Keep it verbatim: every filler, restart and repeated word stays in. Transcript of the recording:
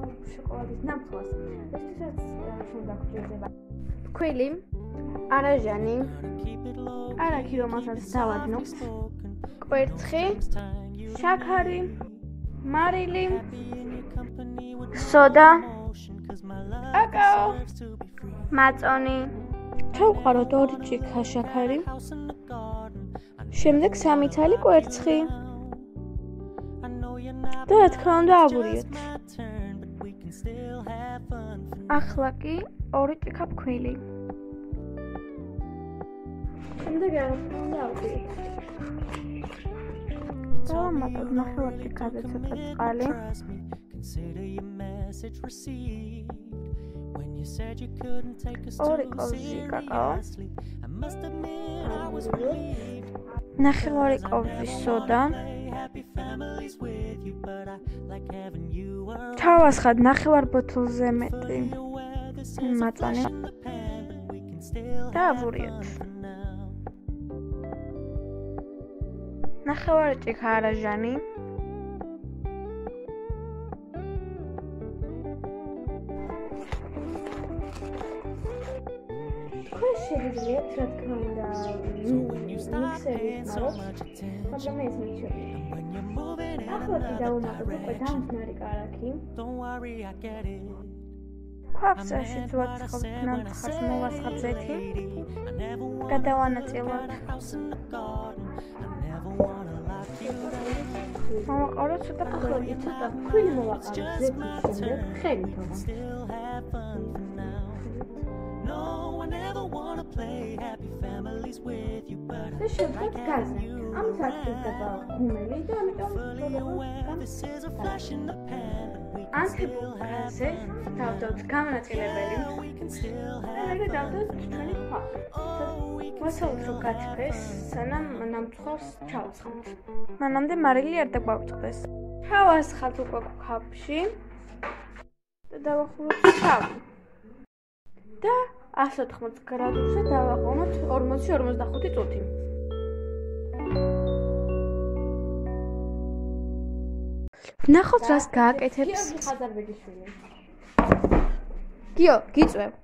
შოკოლადის ნამთვას. ესეც უნდა გვჭირდება. ქვილი, არაჟანი, არაქი რომელსაც დავადნოთ, კვერცხი, შაქარი, მარილი, სოდა, კაკაო, მაწონი. ჩავყაროთ ორი ჭიქა შაქარი. შემდეგ სამი ცალი კვერცხი. და რა თქმა უნდა ავურიოთ. ახლა კი ორი ჭიქა ფქვილი. შემდეგ რა თქმა უნდა ავურიოთ. დავამატოთ ნახევარ ჭიქაზე ცოტა წყალი. ორი კოვზი კაკაო. ნახევარი კოვზი სოდა. ჩავასხად ნახევარ ბოთლზე მეტი მაწონი და ავურიოთ. ნახევარი ჭიქა არაჟანი. თქვენ შეგიძლიათ რა თქმა უნდა მიქსერის მაროთ, მაგრამ ეს მიჩვენე. ახლა კი დავუმატოთ უკვე დამხმარე კარაქი. ქვაფსაში ვაცხობთ ნამტხას მოვასხავ ზეთი. გადავანაწილოთ. მოვაყაროთ ცოტა ფხილი, ცოტა ფხილი მოვაყაროთ ზეთის შემდეგ ხელი თომა. და შევდგათ გაზზე. ამის აქტივდება ღუმელი და ამიტომ ანთებულ გაზზე დავდოთ გამონაწილებელი და მე დავდოთ ჩვენი ქვა. ვასაუბროთ რომ გათბეს, სანამ ნამთხვას ჩავცხავთ. მანამდე მარილი არ დაგვაწყდეს. ჩავასხათ უკვე ქაფში და დავახუროთ შავი. და ას ოთხმოც გრადუსზე დავაყენოთ ორმოცი ორმოცდახუთი წუთი. ვნახოთ რას გააკეთებს. გიო, გიწვევ.